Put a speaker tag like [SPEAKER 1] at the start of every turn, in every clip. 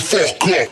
[SPEAKER 1] fuck up.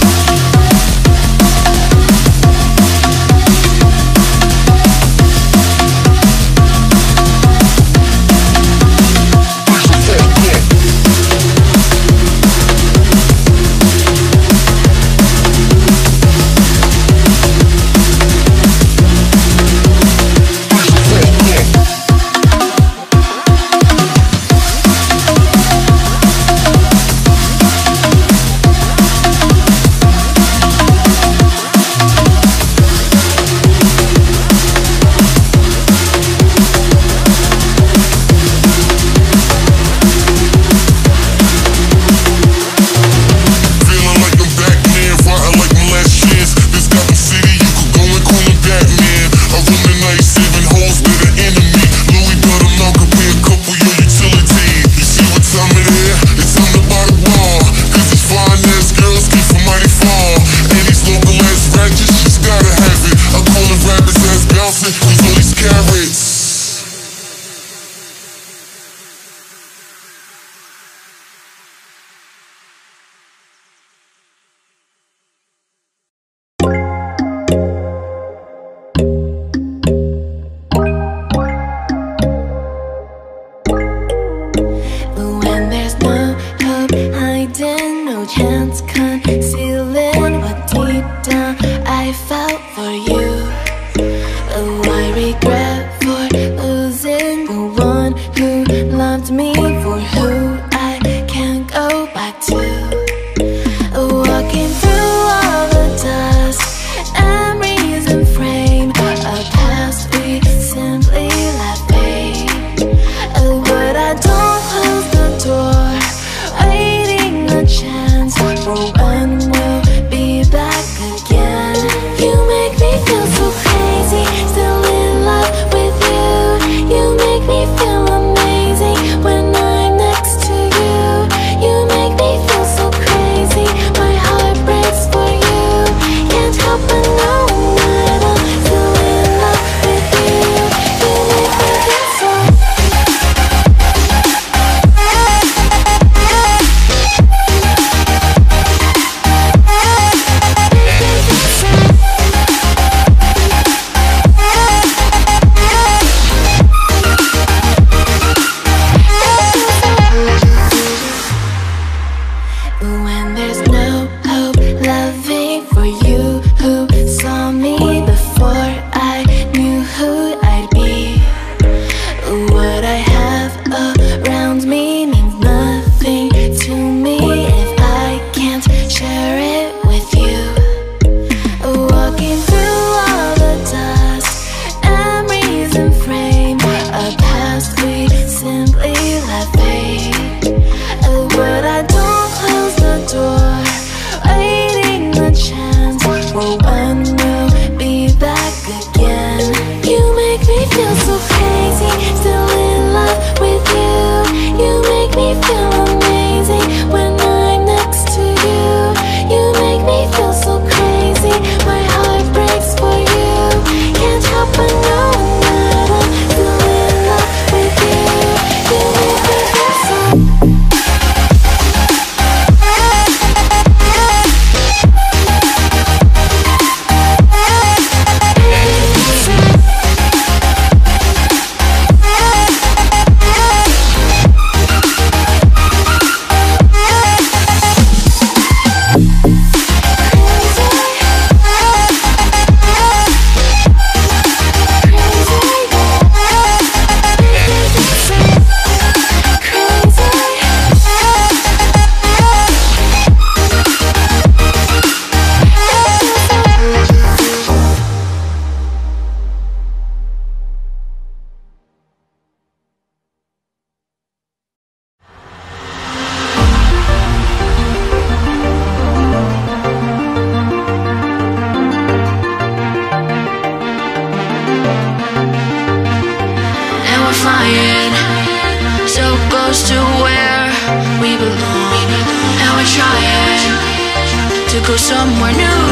[SPEAKER 2] go somewhere new.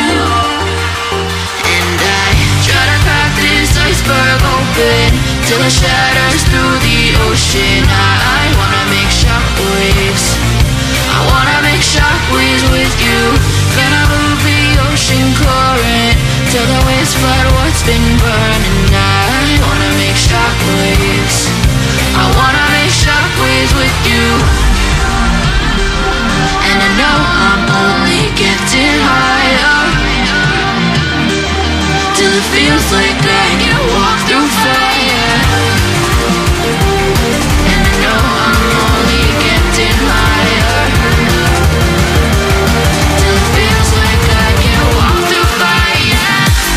[SPEAKER 2] And I try to crack this iceberg open till it shatters through the ocean. I wanna make shockwaves. I wanna make shockwaves with till the waves flood what's been burning. I wanna make shockwaves. I wanna make shockwaves with you. And I know I'm only getting higher, till it feels like I can walk through fire. And I know I'm only getting higher, till it feels like I can walk through fire.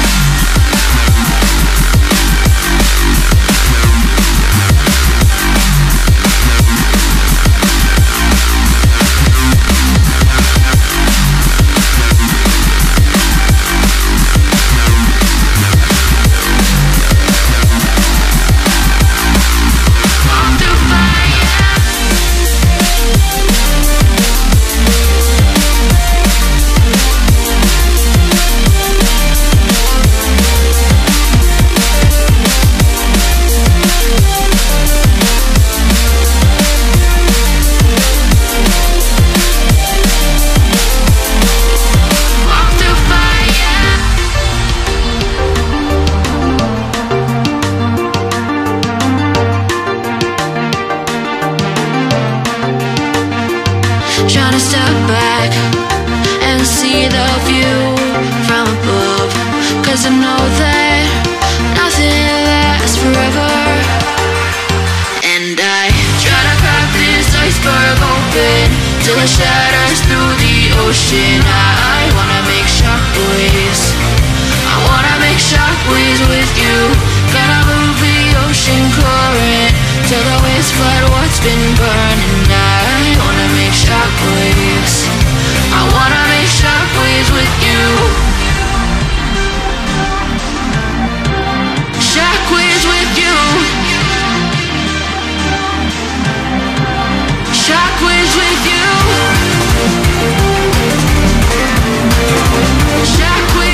[SPEAKER 2] Trying to step back and see the view from above, 'cause I know that nothing lasts forever. And I try to crack this iceberg open till it shatters through the ocean. I wanna make shockwaves. I wanna make shockwaves with you. Gonna move the ocean current till the waves flood what's been burning. I wanna make shockwaves. I wanna make shockwaves with you. Shockwaves with you. Shockwaves with you. Shockwaves.